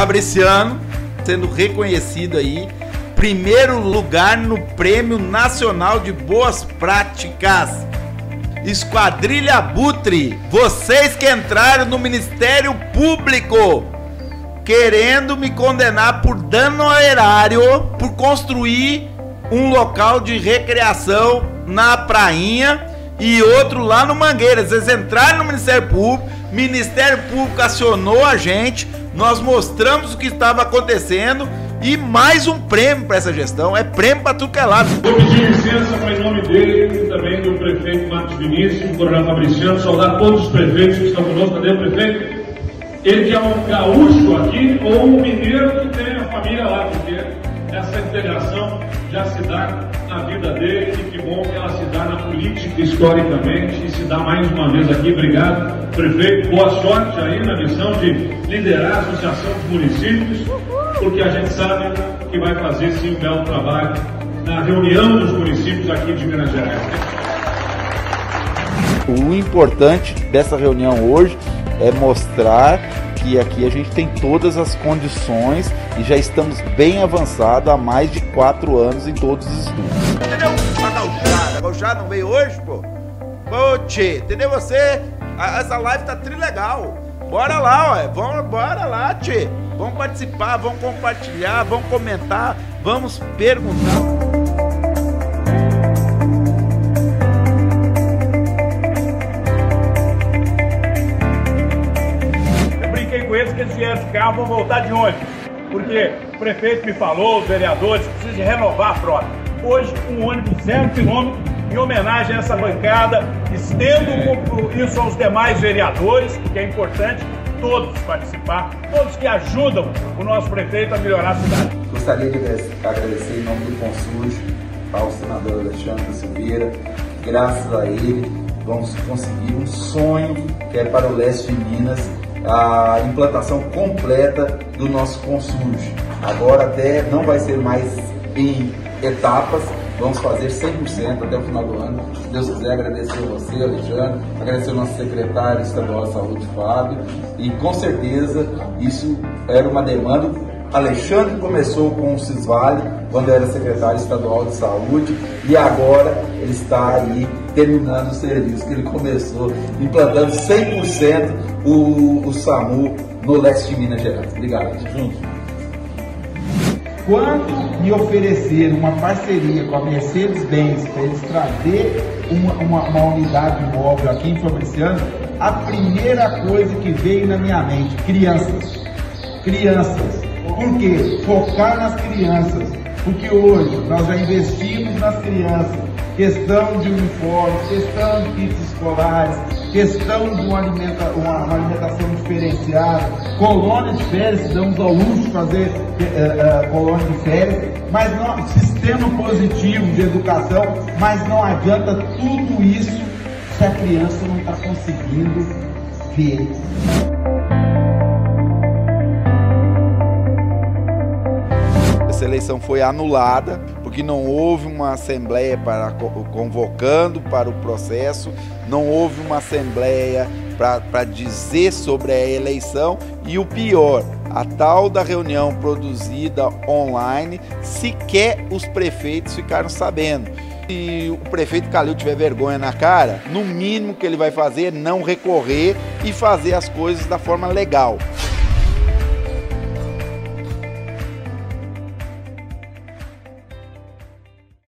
Fabriciano, sendo reconhecido aí, primeiro lugar no Prêmio Nacional de Boas Práticas. Esquadrilha Abutre, vocês que entraram no Ministério Público querendo me condenar por dano ao erário, por construir um local de recreação na prainha e outro lá no Mangueiras. Eles entraram no Ministério Público, o Ministério Público acionou a gente, nós mostramos o que estava acontecendo e mais um prêmio para essa gestão, é prêmio para tudo que é lado. Vou pedir licença para, em nome dele e também do prefeito Marcos Vinícius, do Coronel Fabriciano, saudar todos os prefeitos que estão conosco. Cadê o prefeito? Ele que é um gaúcho aqui ou um mineiro que tem a família lá, porque essa integração já se dá na vida dele e que bom que ela se dá na política historicamente e se dá mais uma vez aqui. Obrigado, prefeito. Boa sorte aí na missão de liderar a Associação dos Municípios, porque a gente sabe que vai fazer sim um belo trabalho na reunião dos municípios aqui de Minas Gerais. O importante dessa reunião hoje é mostrar que aqui a gente tem todas as condições e já estamos bem avançados há mais de 4 anos em todos os estudos. Entendeu? A Gauchada não veio hoje, pô? Pô, tchê, entendeu você? Essa live tá trilegal. Bora lá, ué. Bora lá, tchê. Vamos participar, vamos compartilhar, vamos comentar, vamos perguntar. Com eles que eles vieram de carro, vão voltar de ônibus, porque o prefeito me falou, os vereadores, que precisam renovar a frota. Hoje, um ônibus 0 km, em homenagem a essa bancada, estendo isso aos demais vereadores, porque é importante todos participar, todos que ajudam o nosso prefeito a melhorar a cidade. Gostaria de agradecer em nome do Consujo ao senador Alexandre Silveira. Graças a ele, vamos conseguir um sonho que é para o leste de Minas, a implantação completa do nosso Consujo. Agora até não vai ser mais em etapas, vamos fazer 100% até o final do ano. Se Deus quiser, agradecer a você, Alexandre, agradecer ao nosso secretário estadual de saúde, Fábio, e com certeza isso era uma demanda. Alexandre começou com o Cisvale, quando era secretário estadual de saúde, e agora ele está aí terminando o serviço que ele começou, implantando 100% o SAMU no leste de Minas Gerais. Obrigado. Quando me oferecer uma parceria com a Mercedes-Benz para eles trazer uma unidade móvel aqui em Fabriciano, a primeira coisa que veio na minha mente, crianças. Crianças. Por quê? Focar nas crianças. Porque hoje nós já investimos nas crianças. Questão de uniformes, questão de kits escolares, questão de uma alimentação diferenciada, colônia de férias, damos ao luxo de fazer colônia de férias, mas não, sistema positivo de educação, mas não adianta tudo isso se a criança não está conseguindo ver. Essa eleição foi anulada porque não houve uma assembleia convocando para o processo, não houve uma assembleia para dizer sobre a eleição e o pior, a tal da reunião produzida online, sequer os prefeitos ficaram sabendo. Se o prefeito Calil tiver vergonha na cara, no mínimo que ele vai fazer é não recorrer e fazer as coisas da forma legal.